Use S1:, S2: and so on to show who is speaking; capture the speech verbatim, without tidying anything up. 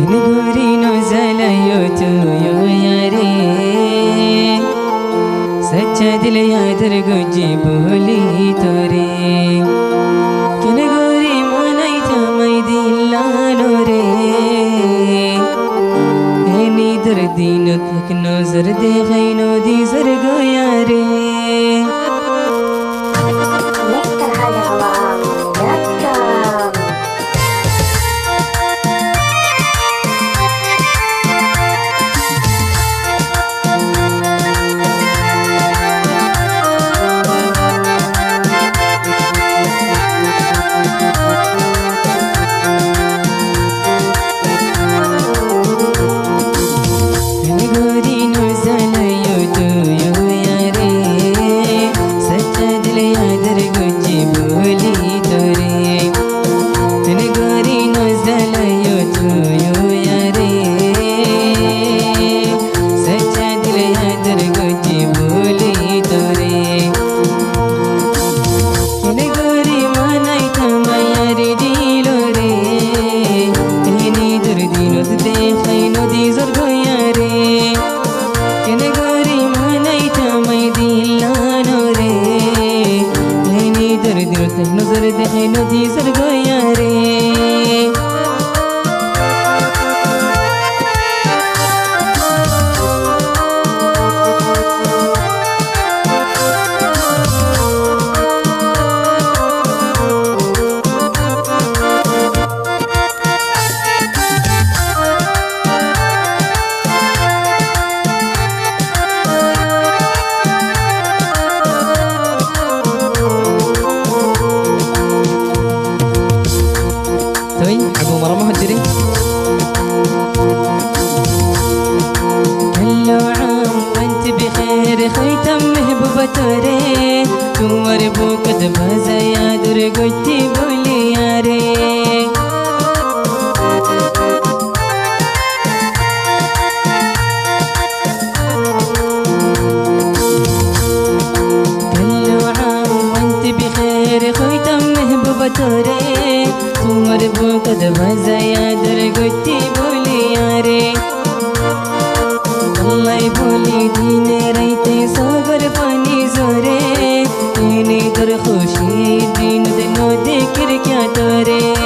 S1: गोरी नो जलायो तू यो यारे सच्चा दिल यादर गुजी बोली तोरे किन गोरी मनाई थमाई दिलानो रे एनी दर्दीनो तक नजर दे खैनो दी जर गोया रे नजर दे नदी सर गया रे Abu Marama Hajri Hello عام وانت بخير خيتم محبوبة ري تمر بوكد بازا يا در قلتي بولي يا ري Hello عام وانت بخير خيتم محبوبة ري تمر بوكد بازا يا در قلتي بولي يا ري الله يبولي دين ريتي صغر فاني زوري ديني در خوشي دين دنو ذكر كيا توري